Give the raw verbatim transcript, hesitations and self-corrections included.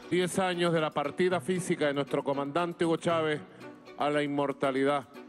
diez años de la partida física de nuestro comandante Hugo Chávez a la inmortalidad.